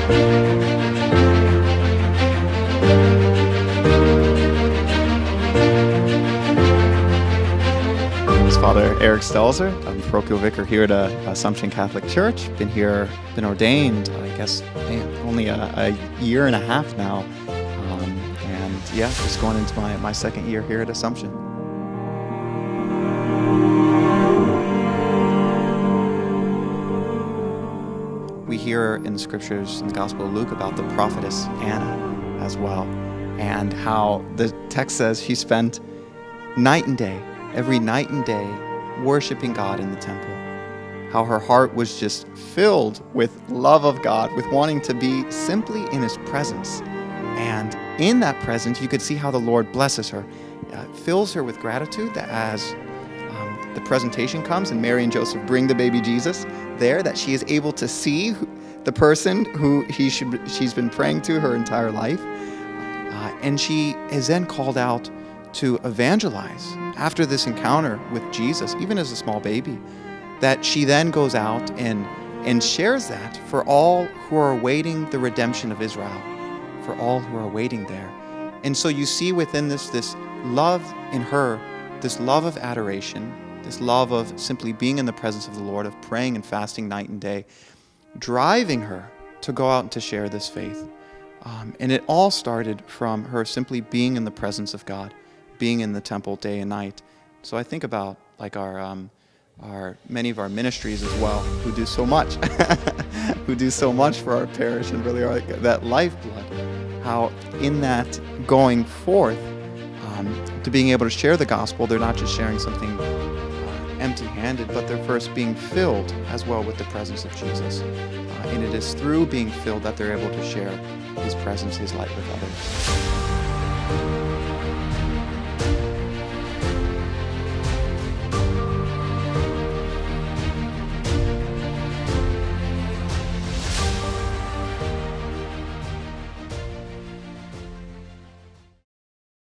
Father Eric Stelzer. I'm parochial vicar here at Assumption Catholic Church. Been ordained, I guess, only a year and a half now. And yeah, just going into my second year here at Assumption. We hear in the scriptures in the Gospel of Luke about the prophetess Anna as well, and how the text says she spent night and day, every night and day, worshiping God in the temple. How her heart was just filled with love of God, with wanting to be simply in His presence. And in that presence, you could see how the Lord blesses her, fills her with gratitude that as the presentation comes and Mary and Joseph bring the baby Jesus there, that she is able to see the person who she's been praying to her entire life. And she is then called out to evangelize after this encounter with Jesus, even as a small baby, that she then goes out and shares that for all who are awaiting the redemption of Israel, for all who are waiting there. And so you see within this love in her, this love of adoration, this love of simply being in the presence of the Lord, of praying and fasting night and day, driving her to go out and to share this faith. And it all started from her simply being in the presence of God, being in the temple day and night. So I think about like many of our ministries as well, who do so much, who do so much for our parish and really are like that lifeblood. How in that going forth to being able to share the gospel, they're not just sharing something empty-handed, but they're first being filled as well with the presence of Jesus. And it is through being filled that they're able to share His presence, His light with others.